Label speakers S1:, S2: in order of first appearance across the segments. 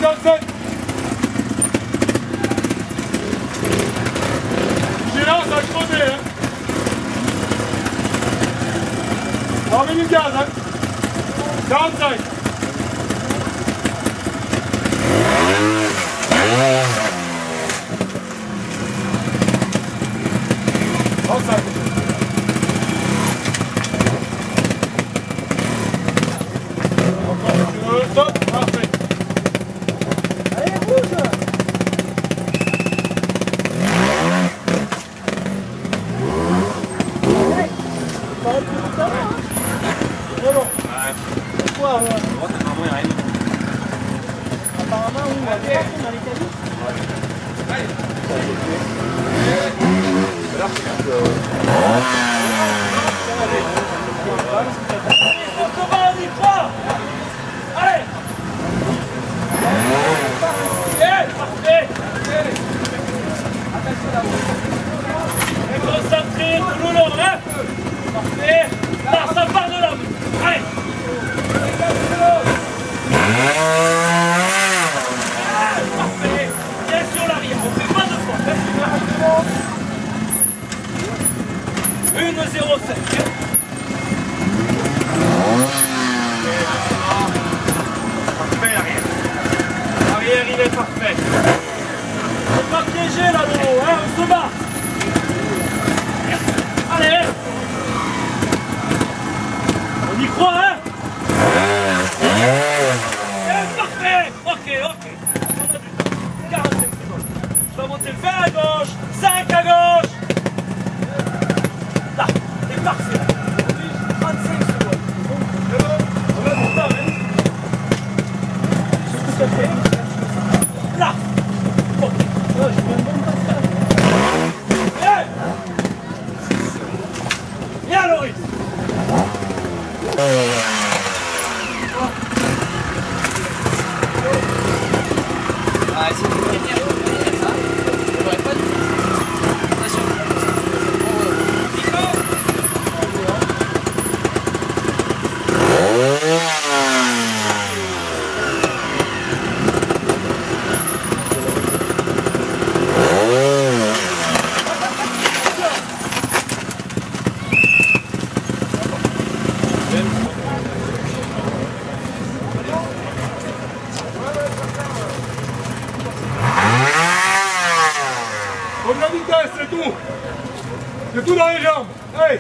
S1: 57. J'ai là, ça a crevé, hein. Remets du gaz, hein. 45. 35. Stop, parfait.
S2: Allez, bouge.
S1: C'est bon.
S2: Pourquoi apparemment, on va bien dans les cabines.
S3: On y croit. Allez. Parfait. Concentré, tout le long, hein. Parfait. Là, ça part de là. Allez. Parfait. Bien sur l'arrière, on fait pas de fois. 1,07. Parfait, arrière. Arrière, il est parfait. C'est pas piégé là, Lolo, hein, on se bat. Allez. On y croit, hein. Parfait. Ok. On a du temps. 45 secondes. Je vais monter 20 à gauche, 5 à gauche. Là, c'est parfait. 35 secondes. On va tout ça, hein. Là. Ok. Viens, Loris.
S4: Ah, c'est une première, ça. On n'aurait pas dit. Attention.
S1: Comme la vitesse, c'est tout. C'est tout dans les jambes. Allez.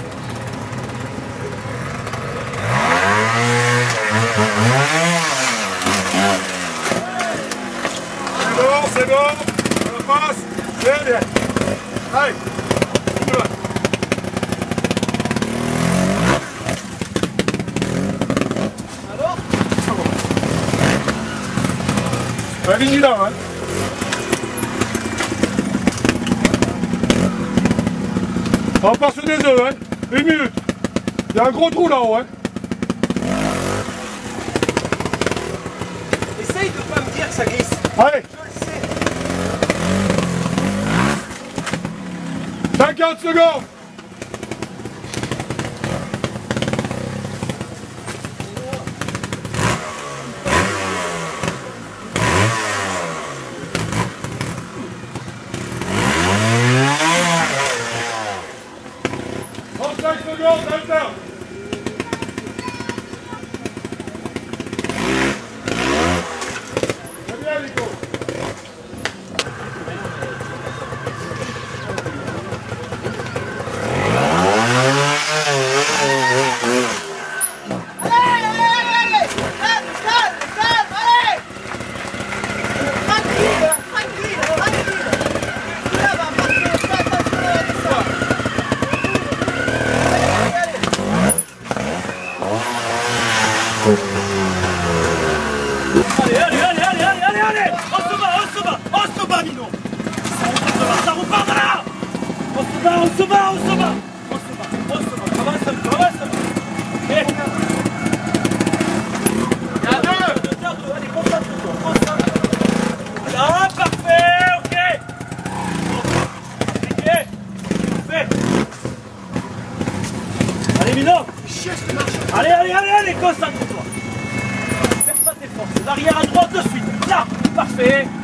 S1: C'est bon. On passe. Bien. Allez. On y va.
S2: Alors,
S1: Sois vigilant, hein. On passe des œufs, hein. 1 minute. Il y a un gros trou là-haut, hein.
S2: essaye de pas me dire que ça glisse.
S1: Allez.
S2: Je le sais.
S1: 50 secondes. Delta. Très bien, Nico.
S3: Allez. On se bat, Nino. Ça repart de là. On se bat. Avance un peu. Et... Il y a deux. Allez, concentre-toi. Ah, parfait, ok. Parfait. Allez, Mino. Allez, concentre-toi. Perds pas tes forces. L'arrière à droite de suite. Là. parfait.